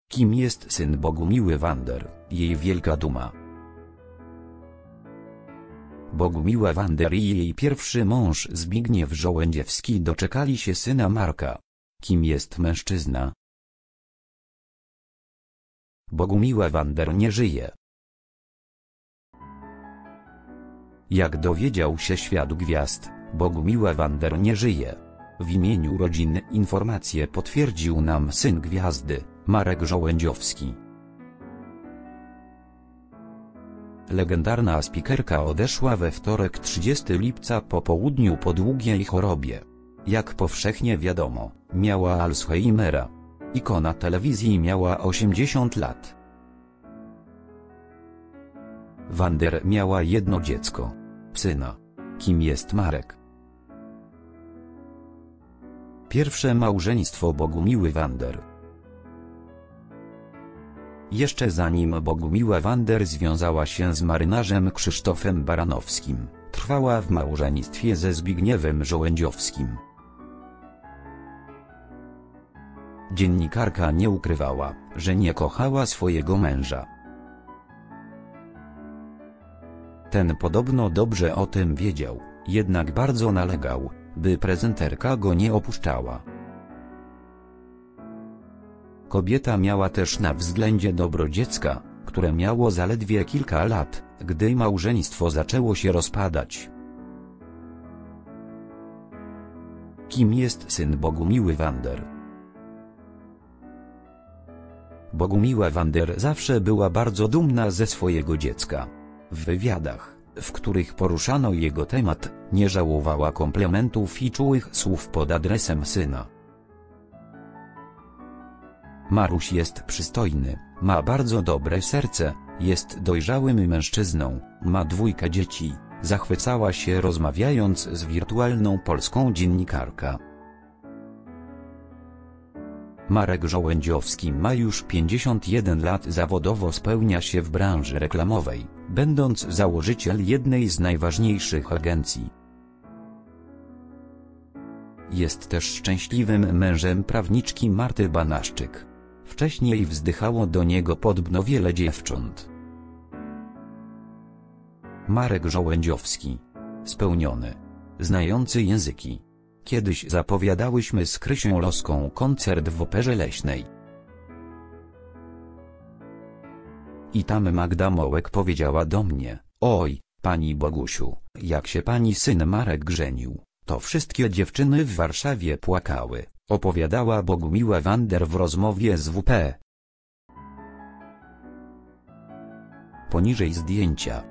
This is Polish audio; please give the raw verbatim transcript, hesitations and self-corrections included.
Kim jest syn Bogumiły Wander, jej wielka duma? Bogumiła Wander i jej pierwszy mąż Zbigniew Żołędziewski doczekali się syna Marka. Kim jest mężczyzna? Bogumiła Wander nie żyje. Jak dowiedział się świat gwiazd, Bogumiła Wander nie żyje. W imieniu rodziny informację potwierdził nam syn gwiazdy, Marek Żołędziowski. Legendarna spikerka odeszła we wtorek trzydziestego lipca po południu po długiej chorobie. Jak powszechnie wiadomo, miała Alzheimera. Ikona telewizji miała osiemdziesiąt lat. Wander miała jedno dziecko. Syna. Kim jest Marek? Pierwsze małżeństwo Bogumiły Wander. Jeszcze zanim Bogumiła Wander związała się z marynarzem Krzysztofem Baranowskim, trwała w małżeństwie ze Zbigniewem Żołędziowskim. Dziennikarka nie ukrywała, że nie kochała swojego męża. Ten podobno dobrze o tym wiedział, jednak bardzo nalegał, by prezenterka go nie opuszczała. Kobieta miała też na względzie dobro dziecka, które miało zaledwie kilka lat, gdy małżeństwo zaczęło się rozpadać. Kim jest syn Bogumiły Wander? Bogumiła Wander zawsze była bardzo dumna ze swojego dziecka. W wywiadach, w których poruszano jego temat, nie żałowała komplementów i czułych słów pod adresem syna. Maruś jest przystojny, ma bardzo dobre serce, jest dojrzałym mężczyzną, ma dwójkę dzieci, zachwycała się rozmawiając z wirtualną polską dziennikarką. Marek Żołędziowski ma już pięćdziesiąt jeden lat, zawodowo spełnia się w branży reklamowej, będąc założyciel jednej z najważniejszych agencji. Jest też szczęśliwym mężem prawniczki Marty Banaszczyk. Wcześniej wzdychało do niego podobno wiele dziewcząt. Marek Żołędziowski. Spełniony. Znający języki. Kiedyś zapowiadałyśmy z Krysią Loską koncert w Operze Leśnej. I tam Magda Mołek powiedziała do mnie: oj, pani Bogusiu, jak się pani syn Marek żenił, to wszystkie dziewczyny w Warszawie płakały, opowiadała Bogumiła Wander w rozmowie z W P. Poniżej zdjęcia.